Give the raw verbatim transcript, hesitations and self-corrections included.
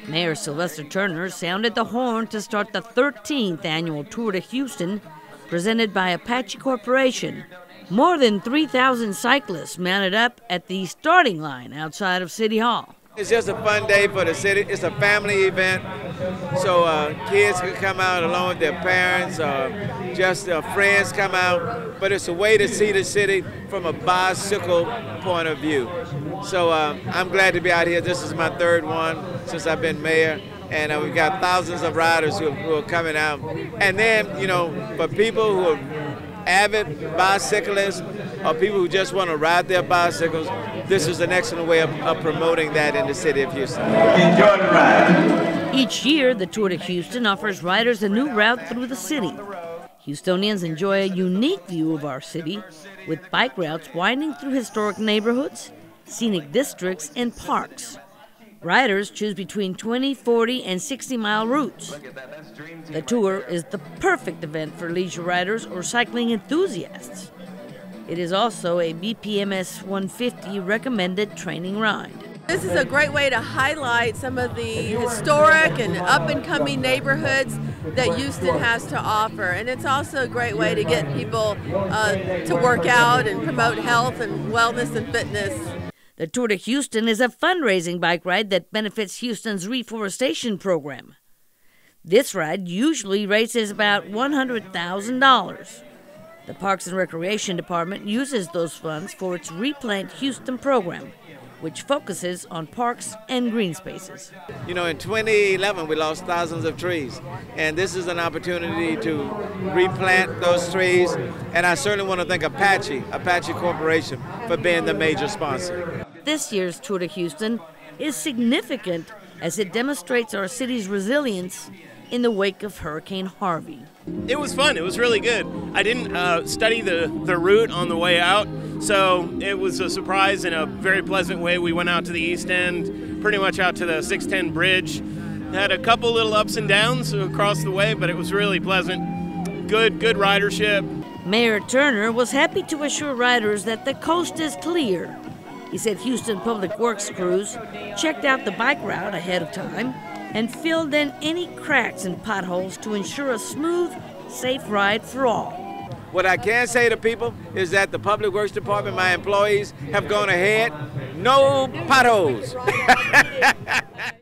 Mayor Sylvester Turner sounded the horn to start the thirteenth annual Tour de Houston, presented by Apache Corporation. More than three thousand cyclists mounted up at the starting line outside of City Hall. It's just a fun day for the city. It's a family event, so uh, kids can come out along with their parents, or just uh, friends come out. But it's a way to see the city from a bicycle point of view. So uh, I'm glad to be out here. This is my third one since I've been mayor, and uh, we've got thousands of riders who, who are coming out. And then, you know, for people who are avid bicyclists or people who just want to ride their bicycles, this is an excellent way of, of promoting that in the city of Houston. Enjoy the ride. Each year, the Tour de Houston offers riders a new route through the city. Houstonians enjoy a unique view of our city, with bike routes winding through historic neighborhoods, scenic districts, and parks. Riders choose between twenty, forty, and sixty mile routes. The tour is the perfect event for leisure riders or cycling enthusiasts. It is also a B P M S one fifty recommended training ride. This is a great way to highlight some of the historic and up-and-coming neighborhoods that Houston has to offer. And it's also a great way to get people uh, to work out and promote health and wellness and fitness. The Tour de Houston is a fundraising bike ride that benefits Houston's reforestation program. This ride usually raises about one hundred thousand dollars. The Parks and Recreation Department uses those funds for its Replant Houston program, which focuses on parks and green spaces. You know, in twenty eleven, we lost thousands of trees, and this is an opportunity to replant those trees, and I certainly want to thank Apache, Apache Corporation, for being the major sponsor. This year's Tour de Houston is significant as it demonstrates our city's resilience in the wake of Hurricane Harvey. It was fun. It was really good. I didn't uh, study the, the route on the way out, so it was a surprise in a very pleasant way. We went out to the East End, pretty much out to the six ten bridge. Had a couple little ups and downs across the way, but it was really pleasant. Good, good ridership. Mayor Turner was happy to assure riders that the coast is clear. He said Houston Public Works crews checked out the bike route ahead of time and filled in any cracks and potholes to ensure a smooth, safe ride for all. What I can say to people is that the Public Works Department, my employees, have gone ahead. No potholes.